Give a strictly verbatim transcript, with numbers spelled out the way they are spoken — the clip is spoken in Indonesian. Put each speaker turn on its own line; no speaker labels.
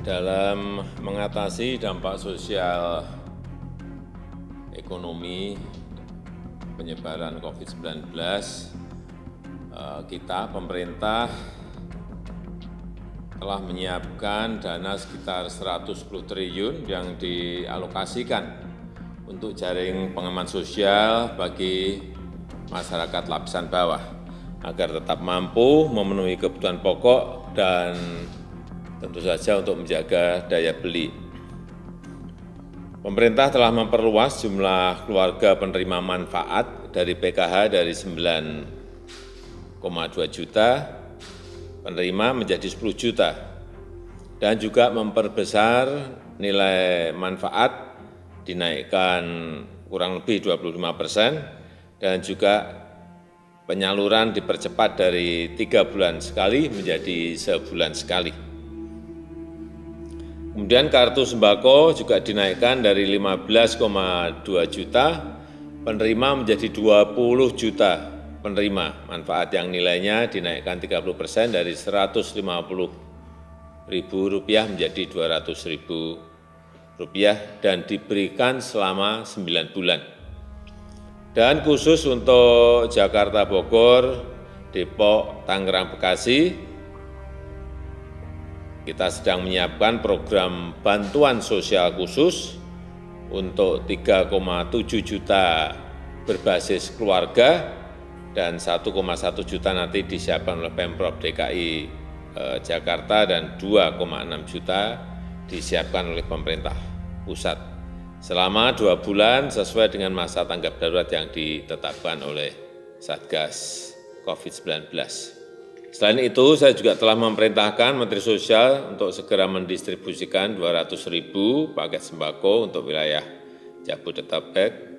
Dalam mengatasi dampak sosial ekonomi penyebaran COVID sembilan belas, kita pemerintah telah menyiapkan dana sekitar seratus sepuluh triliun yang dialokasikan untuk jaring pengaman sosial bagi masyarakat lapisan bawah agar tetap mampu memenuhi kebutuhan pokok dan tentu saja untuk menjaga daya beli. Pemerintah telah memperluas jumlah keluarga penerima manfaat dari P K H dari sembilan koma dua juta penerima menjadi sepuluh juta dan juga memperbesar nilai manfaat dinaikkan kurang lebih dua puluh lima persen dan juga penyaluran dipercepat dari tiga bulan sekali menjadi sebulan sekali. Kemudian kartu sembako juga dinaikkan dari lima belas koma dua juta penerima menjadi dua puluh juta penerima manfaat yang nilainya dinaikkan tiga puluh persen dari seratus lima puluh ribu rupiah menjadi dua ratus ribu rupiah dan diberikan selama sembilan bulan. Dan khusus untuk Jakarta, Bogor, Depok, Tangerang, Bekasi, kita sedang menyiapkan program bantuan sosial khusus untuk tiga koma tujuh juta berbasis keluarga dan satu koma satu juta nanti disiapkan oleh Pemprov D K I eh, Jakarta dan dua koma enam juta disiapkan oleh pemerintah pusat selama dua bulan sesuai dengan masa tanggap darurat yang ditetapkan oleh Satgas COVID sembilan belas. Selain itu, saya juga telah memerintahkan Menteri Sosial untuk segera mendistribusikan dua ratus ribu paket sembako untuk wilayah Jabodetabek